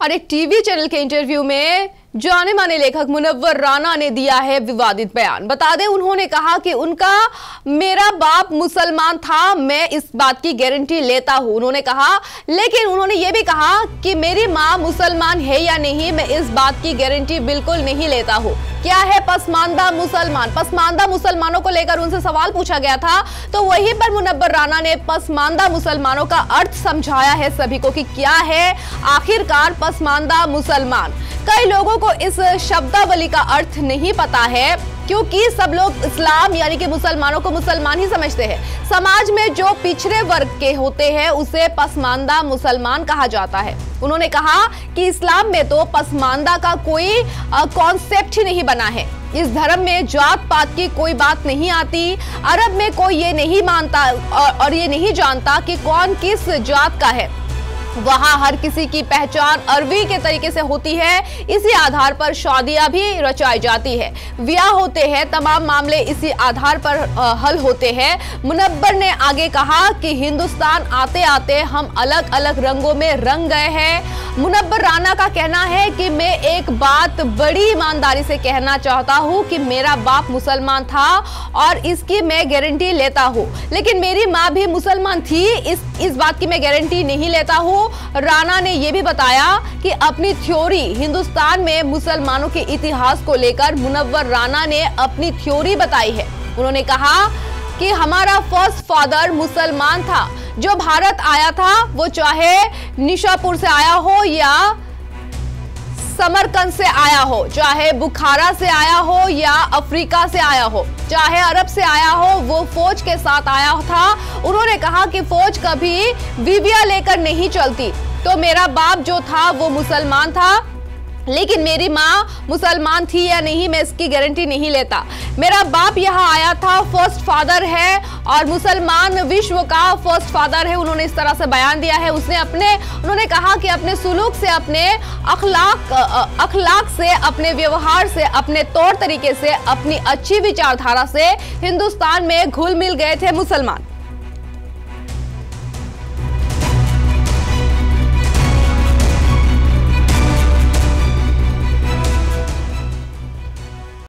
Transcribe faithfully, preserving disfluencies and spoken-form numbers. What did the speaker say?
और एक TV channel के इंटरव्यू में जाने माने लेखक मुनव्वर राना ने दिया है विवादित बयान। बता दें, उन्होंने कहा कि उनका मेरा बाप मुसलमान था, मैं इस बात की गारंटी लेता हूं। उन्होंने कहा, लेकिन उन्होंने यह भी कहा कि मेरी मां मुसलमान है या नहीं, मैं इस बात की गारंटी बिल्कुल नहीं लेता हूं। क्या है पसमानदा मुसलमान? पसमानदा मुसलमानों को लेकर उनसे सवाल पूछा गया था, तो वहीं पर मुनव्वर राना ने पसमानदा मुसलमानों का अर्थ समझाया है सभी को कि क्या है आखिरकार पसमानदा मुसलमान। कई लोगों को इस शब्दावली का अर्थ नहीं पता है, क्योंकि सब लोग इस्लाम यानी कि मुसलमानों को मुसलमान ही समझते हैं। समाज में जो पिछड़े वर्ग के होते हैं उसे पसमानदा मुसलमान कहा जाता है। उन्होंने कहा कि इस्लाम में तो पसमानदा का कोई कॉन्सेप्ट ही नहीं बना है। इस धर्म में जात पात की कोई बात नहीं आती। अरब में कोई ये नहीं मानता और, और ये नहीं जानता कि कौन किस जात का है। वहां हर किसी की पहचान अरबी के तरीके से होती है। इसी आधार पर शादियां भी रचाई जाती है, ब्याह होते हैं, तमाम मामले इसी आधार पर हल होते हैं। मुनव्वर ने आगे कहा कि हिंदुस्तान आते आते हम अलग अलग रंगों में रंग गए हैं। मुनव्वर राना का कहना है कि मैं एक बात बड़ी ईमानदारी से कहना चाहता हूं कि मेरा बाप मुसलमान था और इसकी मैं गारंटी लेता हूं, लेकिन मेरी मां भी मुसलमान थी, इस इस बात की मैं गारंटी नहीं लेता हूं। राना ने यह भी बताया कि अपनी थ्योरी हिंदुस्तान में मुसलमानों के इतिहास को लेकर मुनव्वर राना ने अपनी थ्योरी बताई है। उन्होंने कहा कि हमारा फर्स्ट फादर मुसलमान था, जो भारत आया था वो चाहे निशापुर से आया हो या समरकंद से आया हो, चाहे बुखारा से आया हो या अफ्रीका से आया हो, चाहे अरब से आया हो, वो फौज के साथ आया था। उन्होंने कहा कि फौज कभी बीविया लेकर नहीं चलती, तो मेरा बाप जो था वो मुसलमान था, लेकिन मेरी माँ मुसलमान थी या नहीं मैं इसकी गारंटी नहीं लेता। मेरा बाप यहाँ आया था, फर्स्ट फादर है और मुसलमान विश्व का फर्स्ट फादर है। उन्होंने इस तरह से बयान दिया है। उसने अपने उन्होंने कहा कि अपने सुलूक से, अपने अखलाक अखलाक से, अपने व्यवहार से, अपने तौर तरीके से, अपनी अच्छी विचारधारा से हिंदुस्तान में घुल मिल गए थे मुसलमान।